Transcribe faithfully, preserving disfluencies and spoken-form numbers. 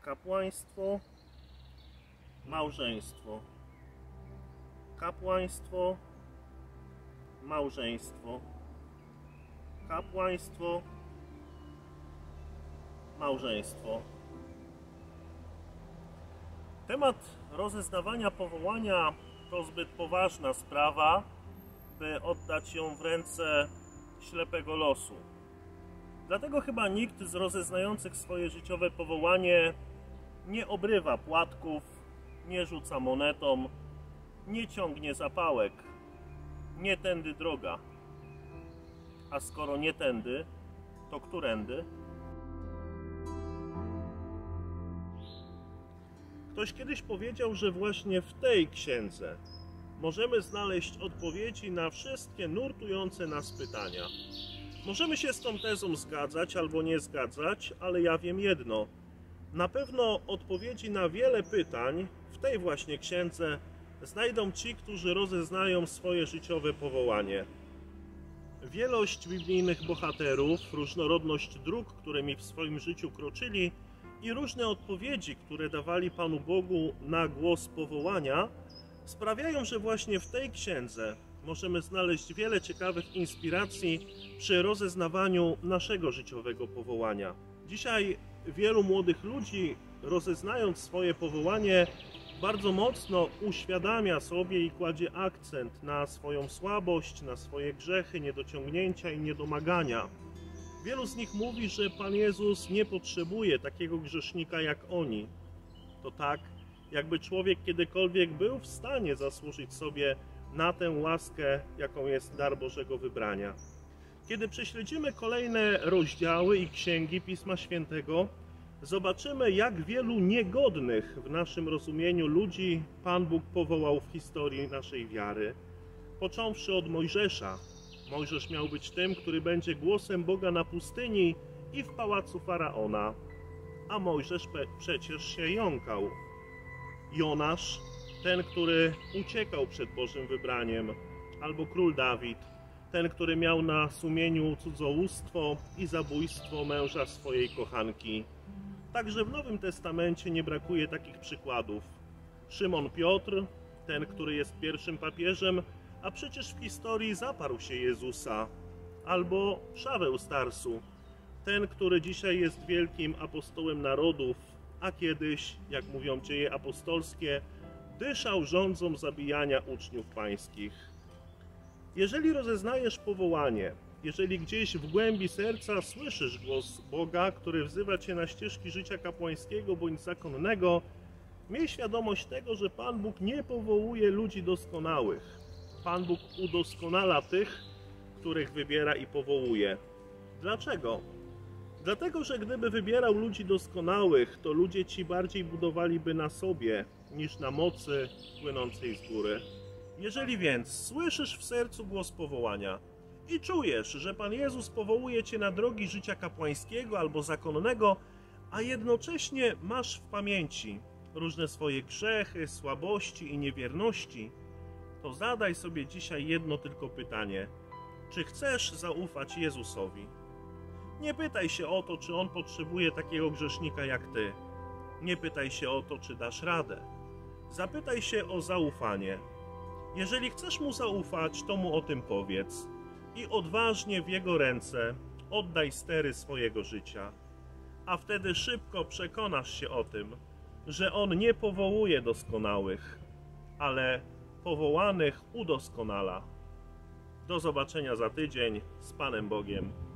Kapłaństwo, małżeństwo. Kapłaństwo, małżeństwo. Kapłaństwo, małżeństwo. Temat rozeznawania powołania to zbyt poważna sprawa, by oddać ją w ręce ślepego losu. Dlatego chyba nikt z rozeznających swoje życiowe powołanie nie obrywa płatków, nie rzuca monetą, nie ciągnie zapałek. Nie tędy droga. A skoro nie tędy, to którędy? Ktoś kiedyś powiedział, że właśnie w tej księdze możemy znaleźć odpowiedzi na wszystkie nurtujące nas pytania. Możemy się z tą tezą zgadzać albo nie zgadzać, ale ja wiem jedno. Na pewno odpowiedzi na wiele pytań w tej właśnie księdze znajdą ci, którzy rozeznają swoje życiowe powołanie. Wielość biblijnych bohaterów, różnorodność dróg, którymi w swoim życiu kroczyli i różne odpowiedzi, które dawali Panu Bogu na głos powołania, sprawiają, że właśnie w tej księdze możemy znaleźć wiele ciekawych inspiracji przy rozeznawaniu naszego życiowego powołania. Dzisiaj wielu młodych ludzi, rozeznając swoje powołanie, bardzo mocno uświadamia sobie i kładzie akcent na swoją słabość, na swoje grzechy, niedociągnięcia i niedomagania. Wielu z nich mówi, że Pan Jezus nie potrzebuje takiego grzesznika jak oni. To tak, jakby człowiek kiedykolwiek był w stanie zasłużyć sobie na tę łaskę, jaką jest dar Bożego wybrania. Kiedy prześledzimy kolejne rozdziały i księgi Pisma Świętego, zobaczymy, jak wielu niegodnych w naszym rozumieniu ludzi Pan Bóg powołał w historii naszej wiary. Począwszy od Mojżesza. Mojżesz miał być tym, który będzie głosem Boga na pustyni i w pałacu Faraona. A Mojżesz przecież się jąkał. Jonasz, ten, który uciekał przed Bożym wybraniem. Albo król Dawid, ten, który miał na sumieniu cudzołóstwo i zabójstwo męża swojej kochanki. Także w Nowym Testamencie nie brakuje takich przykładów. Szymon Piotr, ten, który jest pierwszym papieżem, a przecież w historii zaparł się Jezusa. Albo Szaweł z Tarsu, ten, który dzisiaj jest wielkim apostołem narodów, a kiedyś, jak mówią dzieje apostolskie, dyszał żądzą zabijania uczniów pańskich. Jeżeli rozeznajesz powołanie, jeżeli gdzieś w głębi serca słyszysz głos Boga, który wzywa cię na ścieżki życia kapłańskiego bądź zakonnego, miej świadomość tego, że Pan Bóg nie powołuje ludzi doskonałych. Pan Bóg udoskonala tych, których wybiera i powołuje. Dlaczego? Dlatego, że gdyby wybierał ludzi doskonałych, to ludzie ci bardziej budowaliby na sobie, niż na mocy płynącej z góry. Jeżeli więc słyszysz w sercu głos powołania i czujesz, że Pan Jezus powołuje cię na drogi życia kapłańskiego albo zakonnego, a jednocześnie masz w pamięci różne swoje grzechy, słabości i niewierności, to zadaj sobie dzisiaj jedno tylko pytanie. Czy chcesz zaufać Jezusowi? Nie pytaj się o to, czy On potrzebuje takiego grzesznika jak ty. Nie pytaj się o to, czy dasz radę. Zapytaj się o zaufanie. Jeżeli chcesz Mu zaufać, to Mu o tym powiedz i odważnie w Jego ręce oddaj stery swojego życia. A wtedy szybko przekonasz się o tym, że On nie powołuje doskonałych, ale powołanych udoskonala. Do zobaczenia za tydzień z Panem Bogiem.